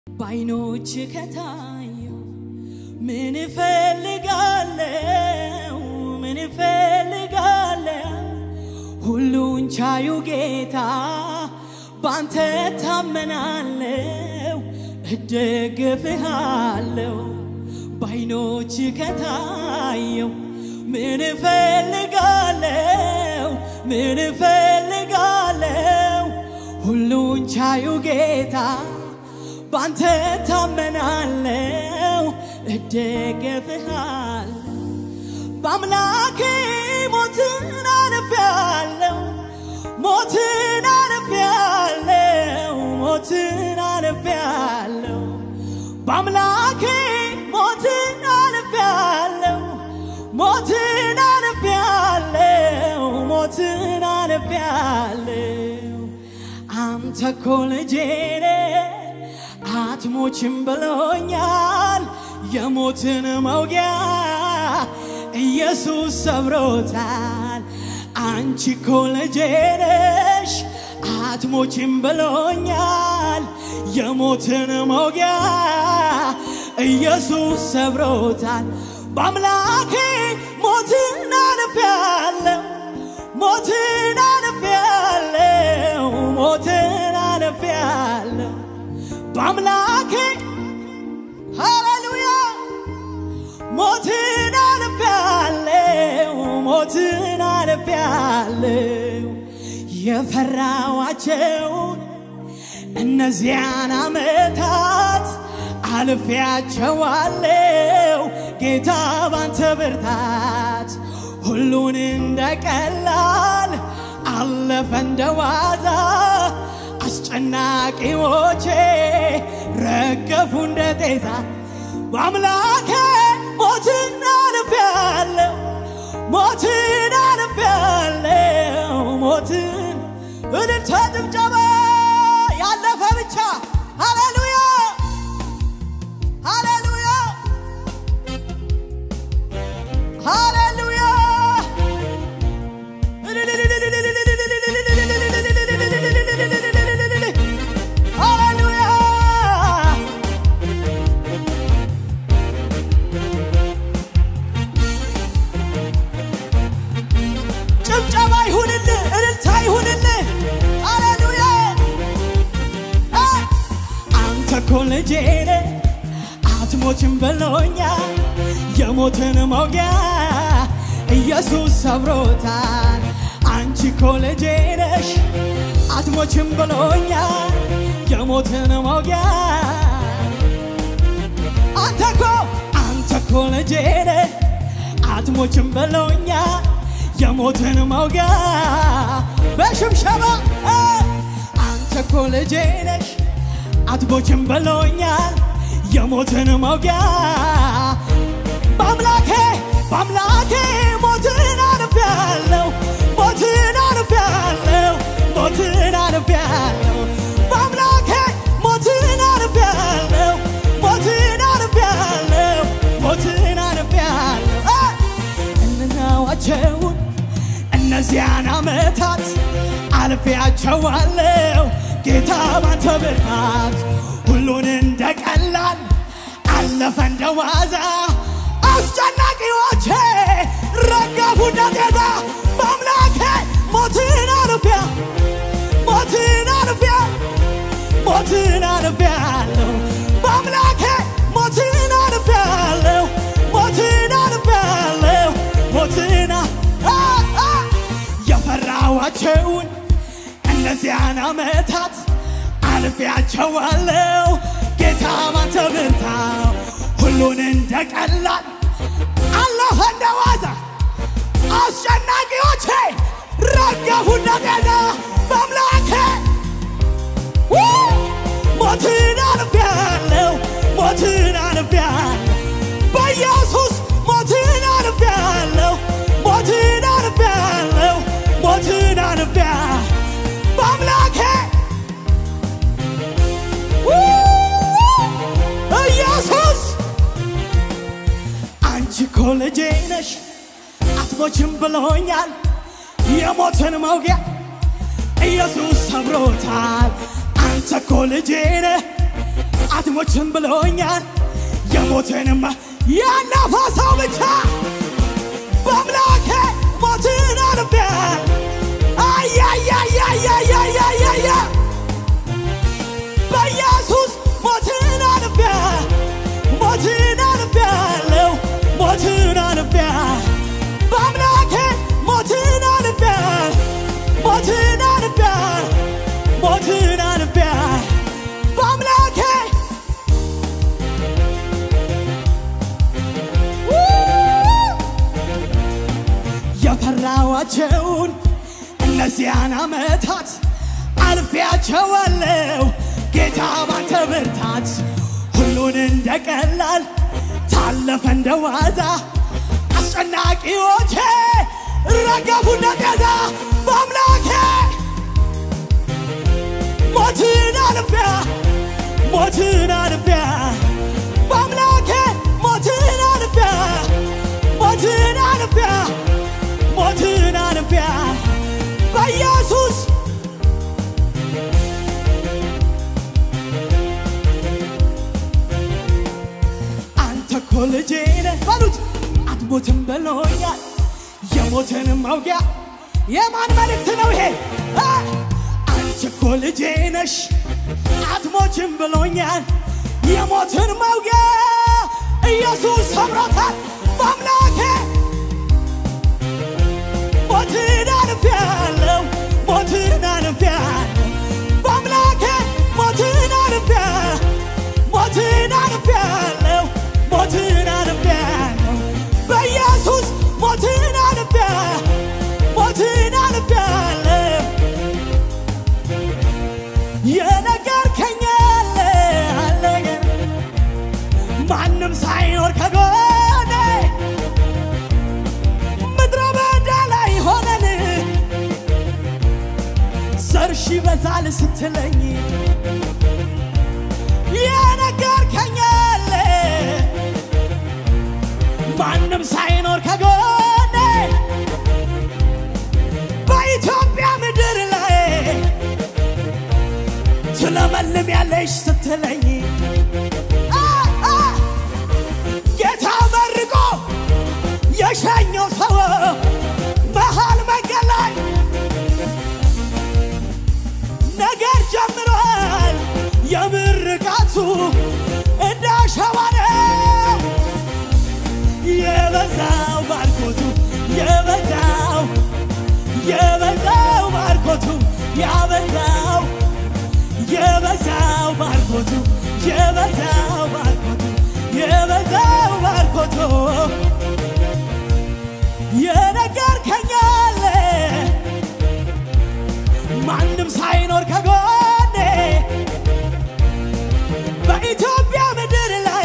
ባይኖች ከታየው ምን ፈልጋለሁ ሁሉን ቻዩ ጌታ ባንተ ታመናለሁ እደግፍሃለሁ ባይኖች ከታየው ምን ፈልጋለሁ ሁሉን ቻዩ ጌታ ባንተ ታመናለሁ እደግፍሃለሁ በአምላኬ ሞትን አልፌአለሁ በአምላኬ ሞትን አልፌአለሁ አንተ እኮ ልጄ አትሞችም ብሎኛል የሞትን መውጊያ ኢየሱስ ሰብሮታል አንቺ እኮ ልጄ ነሽ አትሞችም ብሎኛል የሞትን መውጊያ ኢየሱስ ሰብሮታል በአምላኬ ሞትን አልፌአለሁ በአምላኬ ሃሌሉያ ሞትን አልፌአለሁ የፈራኋቸውን እነዚያን ዓመታት አልፌአቸዋለሁ ጌታ ባንተ ብርታት ሁሉን እንደቀላል አለፈ እንደዋዛ አስጨናቂዎቼ ረገፉ እንደጤዛ በአምላኬ ሞትን አልፌአለሁ እልልታ ጭብጨባ ያለፈ ብቻ ሃሌሉያ ጭብጨባ ይሁንልህ እልልታ ይሁንልህ ሃሌሉያ አንተ እኮ ልጄ ነህ አትሞችም ብሎኛል የሞትን መውጊያ ኢየሱስ ሰብሮታል አንቺ እኮ ልጄ ነሽ አትሞችም ብሎኛል የሞትን መውጊያ አንተ እኮ ልጄ ነህ አትሞችም ብሎኛል የሞትን መውጊያ በሽምሸባ አንተ እኮ ልጄ ነሽ አትሞችም ብሎኛል የሞትን መውጊያ በአምላኬ ሞትን አልፌአለሁ በአምላኬ ሞትን አልፌአለሁ እንናዋቸውን እነዚያን ዓመታት አልፌአቸዋለሁ ጌታ ባንተ ብርታት ሁሉን እንደቀላል አለፈ እንደዋዛ አስጨናቂዎቼ ረገፉ እንደጤዛ በአምላኬ ሞትን አልፌአለሁ በአምላኬ ሞትን አልፌአለሁ የፈራኋቸውን እነዚያን ዓመታት አልፌአቸዋለሁ ጌታ ባንተ ብርታት ሁሉን እንደቀላል አለፈ እንደዋዛ አስጨናቂዎቼ ረገፉ እንደጤዛ በአምላኬ ሞትን አልፌአለሁ በኢየሱስ ሞትን አልፌአለሁ በአምላኬ ኢየሱስ አንቺ እኮ ልጄ ነሽ አትሞችም ብሎኛል የሞትን መውጊያ ኢየሱስ ሰብሮታል አንተ እኮ ልጄ ነህ አትሞችም ብሎኛል የሞትንማ ያናፋሳው ብቻ በአምላኬ ሞትን አልፌያለሁ አያያያያያያያያ በኢየሱስ ሞትን አልፌያለሁ ሞትን አልፌያለሁ ሞትን አልፌያለሁ በአምላኬ ሞትን አልፌያለሁ ሞትን አልፌያለሁ ሞትን አልፌያለሁ በአምላኬ የፈራኋቸውን እነዚያን ዓመታት አልፌያቸዋለሁ ጌታ ባንተ ብርታት ሁሉን እንደቀላል ታለፈ እንደዋዛ አስጨናቂዎቼ ረገፉ እንደጤዛ በአምላኬ ሞትን አልፌያለሁ ሞትን አልፌያለሁ በአምላኬ ሞትን አልፌያለሁ ሞትን አልፌያለሁ ሞትን አልፌያለሁ በኢየሱስ አንተ እኮ ልጄ ነህ በሉት አትሞትም ብሎኛል የሞትን መውጊያ የማን መልእክት ነው ይሄ አንቺ እኮ ልጄ ነሽ አትሞችም ብሎኛል የሞትን መውጊያ ኢየሱስ ሰብሮታል በአምላኬ ሞትን አልፌያለሁ ሞትን አልፌያለሁ በአምላኬ ሞትን አልፌያለሁ ሞትን አልፌያለሁ ሞትን አልፌያለሁ በኢየሱስ ሞትን አልፌያለሁ ሞትን አልፌያለሁ የነገርከኝ አለ ማንም ሳይኖር ከጎኔ ምድረ በዳ ላይ ሆነን ዘርሽ ይበዛል ስትለኝ የነገርከኝ አለ ማንም ሳይኖር ከጎኔ በኢትዮጵያ ምድር ላይ ትለመልም ያለሽ ስትለኝ ጌታ መርቆ የሸኘው ሰው መሃል መንገድ ላይ ነገር ጀምሯል የምርቃቱ እንዳሸዋ ነው የበዛው ባርኮቱ የበዛው ባርኮቱ ያበዛው የበዛው ባርኮቱ የበዛው ባርኮቱ የበዛው ባርኮቱ የነገርከኝ አለ ማንም ሳይኖር ከጎኔ በኢትዮጵያ ምድር ላይ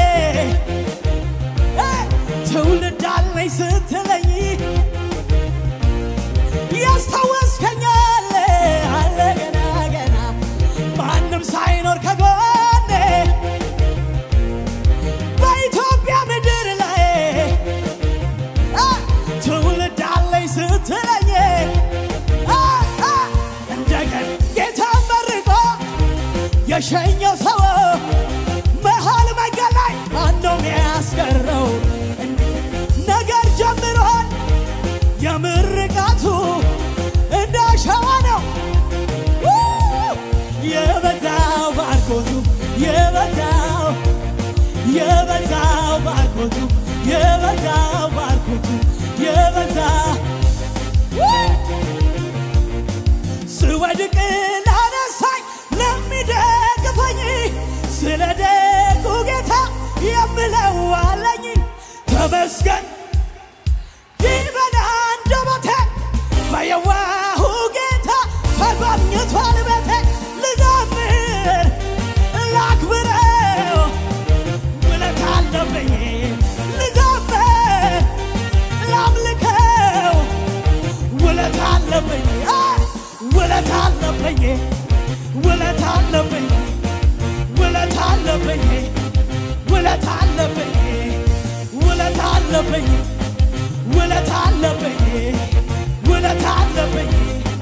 ትውልድ አለኝ ስትለኝ ያስታወስከኝ አለ ገና ገና ማንም ሳይኖር ከጎኔ በኢትዮጵያ ምድር ላይ ትውልድ አለኝ ስትለኝ እንደገና ጌታ መርቆ የሸኘው ሰው መሃል መንገድ ላይ ማነው የሚያስቀረው ነገር ጀምሯል የምርቃቱ እንዳሸዋ ነው የበዛው ባርኮቱ የበዛው ባርኮቱ የበዛው ባርኮቱ የበዛው ስወድቅ ላነሳኝ ለሚደግፈኝ ስለ ደጉ ጌታ የምለው አለኝ ተመስገን ይበል አንደበቴ በየዋሁ ጌታ ተጎብኝቷል ቤቴ ልዘምር ላክብረው ውለታ አለብኝ ልዘምር ላምልከው ውለታ አለብኝ ውለታ አለብኝ ውለታ አለብኝ ውለታ አለብኝ ውለታ አለብኝ ውለታ አለብኝ ውለታ አለብኝ ውለታ አለብኝ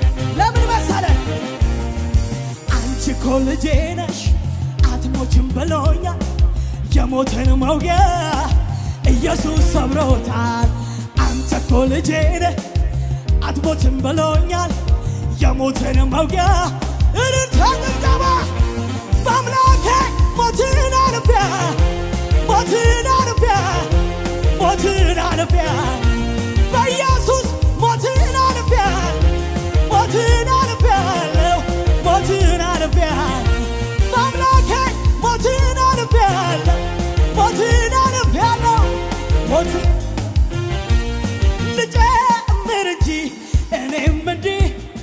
ለምን መሰለ አንቺ እኮ ልጄ ነሽ አትሞችም ብሎ ብሎኛል የሞትን መውጊያ ኢየሱስ ሰብሮታል አንተ እኮ ልጄ ነህ አትሞትም ብሎኛል የሞትን መውጊያ እልልታ ጭብጨባ በአምላኬ ሞትን አልፌ በኢየሱስ ሞትን አልፌ በአምላኬ ሞትን አልፌአለሁ ልጨምር እንጂ እኔም እንዲህ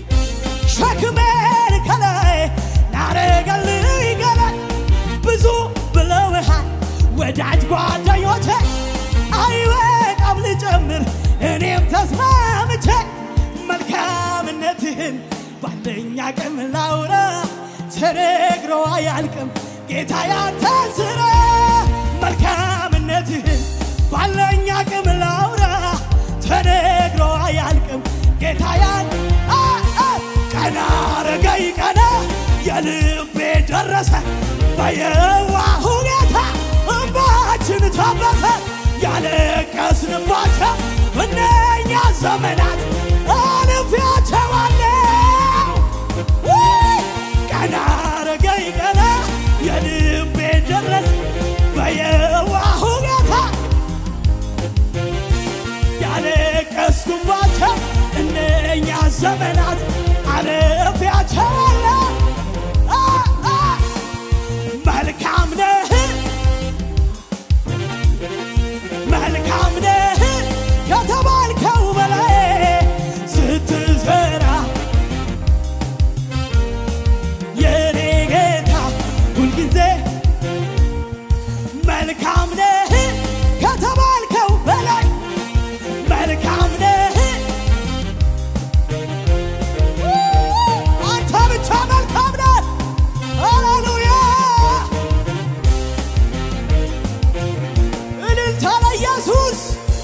ሸክሜን ከላይ ላረገልህ ገላይ ብዙ ብለውሃል ወዳጅ ጓደኞቼ አይበቃም ልጨምር እኔም ተስማምቼ መልካምነትህን ባለኝ አቅም ላውራ ተነግሮ አያልቅም ጌታ ያንተን ሥራ መልካምነትህን ባለኝ አቅም ላውራ ተነግሮ አያልቅም ጌታ ቀና አረገኝ ቀና የልቤ ደረሰ በየዋሁ ጌታ እንባችን ታበሰ ያለቀስንባቸው እነኛ ዘመናት አልፌያቸዋለሁ ቀና አረገኝ ቀና የልቤ ደረሰ በየዋሁ ጌታ ያለቀስኩባቸው እነኛ ዘመናት አልፌያቸዋለሁ መልካም ነህ ከተባልከው በላይ ስትሰራ የኔ ጌታ ሁልጊዜ መልካም ነህ ከተባልከው በላይ መልካም ነህ አንተ ብቻ መልካም ነህ ሃሌሉያ እልልታ ለኢየሱስ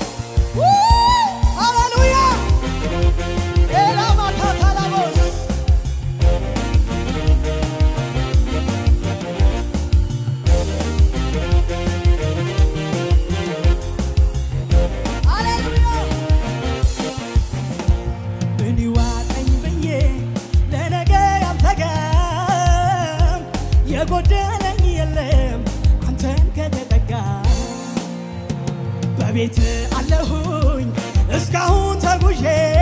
ሃሌሉያ ኤላማካታላቦስ ሃሌሉያ ምን ይዋጠኝ ብዬ ለነገ አልተጋም የጎደለኝ የለም አንተን ከተጠጋ በቤት አለሁኝ እስካሁን ተጉዤ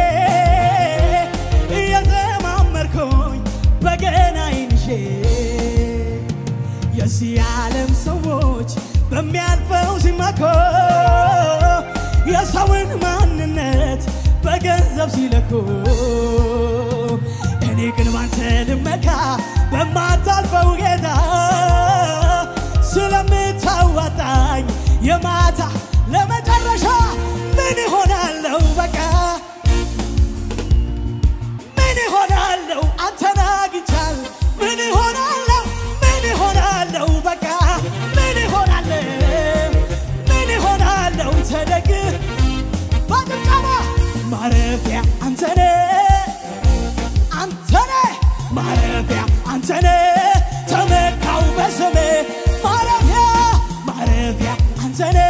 እየዘማመርኩኝ በገናዬን ይዤ የዚህ ዓለም ሰዎች በሚያልፈው ሲመኩ የሰውን ማንነት በገንዘብ ሲለኩ እኔ ግን ባንተ ልመካ በማታልፈው ጌታ ስለምታዋጣኝ የማታ ለመጨረሻ ምን ይሆናለሁ በቃ ምን ይሆናለሁ አንተን አግኝቻለሁ ምን ይሆናለሁ በቃ ምን ይሆናለሁ ተደግ በጭብጨባ ማረፊያ አንተነህ ማረፊያ አንተነህ ተመካው በስምህ ማረፊያ አንተነህ